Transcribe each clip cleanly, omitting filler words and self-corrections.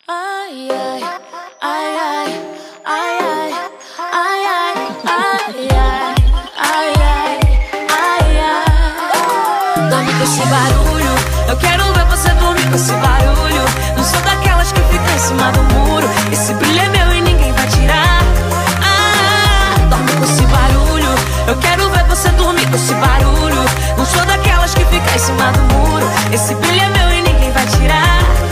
Ai, ai, ai, ai, ai, ai, ai, ai, ai, ai, ai, ai. Dorme com esse barulho, eu quero ver você dormir com esse barulho. Não sou daquelas que ficam em cima do muro. Esse brilho é meu e ninguém vai tirar. Dorme com esse barulho, eu quero ver você dormir com esse barulho. Não sou daquelas que ficam em cima do muro. Esse brilho é meu e ninguém vai tirar.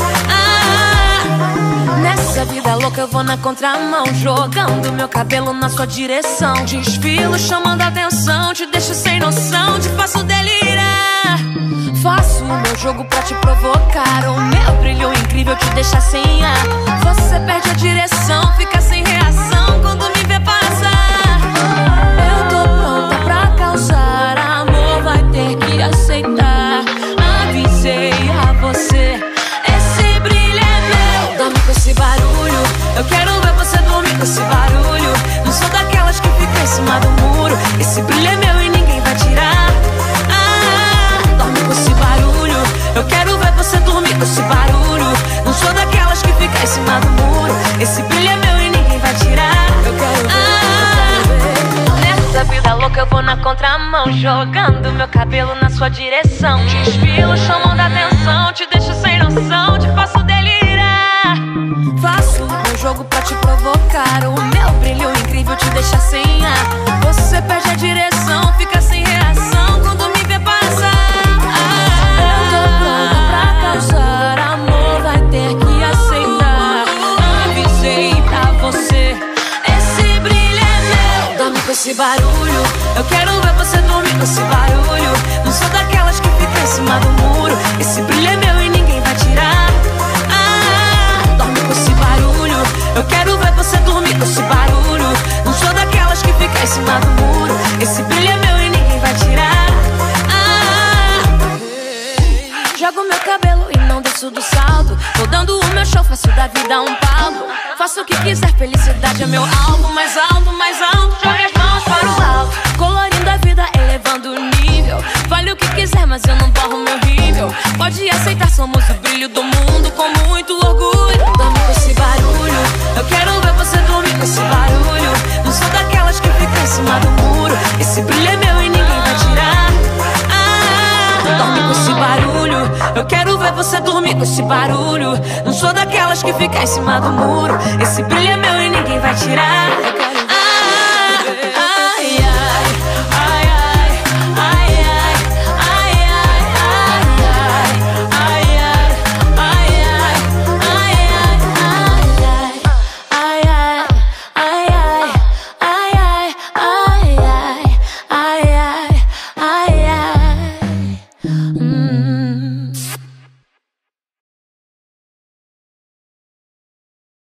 Nessa vida louca eu vou na contramão, jogando meu cabelo na sua direção. Desfilo chamando a atenção, te deixo sem noção, te faço delirar. Faço o meu jogo pra te provocar. O meu brilho incrível te deixa sem ar. Você perde a direção, fica sem reação quando me vê passar. Eu tô pronta pra causar, amor vai ter que aceitar. Avisei a você, esse brilho é meu. Dorme com esse barulho, eu quero ver você dormir com esse barulho. Não sou daquelas que ficam em cima do muro. Esse brilho é meu e ninguém vai tirar. Dorme com esse barulho, eu quero ver você dormir com esse barulho. Não sou daquelas que ficam em cima do muro. Esse brilho é meu e ninguém vai tirar. Eu quero ver. Nessa vida louca eu vou na contramão, jogando meu cabelo na sua direção. Desfilo chamando a atenção, te deixo sem noção, te faço delirar. Faço um jogo pra te provocar. O meu brilho incrível te deixa sem ar. Você perde a direção, fica sem reação quando me vê passar. Eu tô pronta pra causar, amor vai ter que aceitar. Avisei pra você, esse brilho é meu. Dorme com esse barulho, eu quero ver você dormir com esse barulho. Não sou daquelas que ficam em cima do muro. Esse brilho é meu e ninguém vai tirar. Dorme com esse barulho, eu quero ver você dormir com esse barulho. Não sou daquelas que ficam em cima do muro. Esse brilho é meu e ninguém vai tirar. Jogo meu cabelo e não desço do salto. Tô dando o meu show, faço da vida um palco. Faço o que quiser, felicidade é meu alvo. Mais alto, mais alto, jogue as mãos para o alto. Colorindo a vida, elevando o nível. Fale o que quiser, mas eu não borro meu nível. Pode aceitar, somos o brilho do mundo com muito orgulho. Dorme com esse barulho, eu quero ver você dormir com esse barulho. Não sou daquelas que ficam em cima do muro. Esse brilho é meu e ninguém vai tirar. Dorme com esse barulho, eu quero ver você dormir com esse barulho. Não sou daquelas que ficam em cima do muro. Esse brilho é meu e ninguém vai tirar.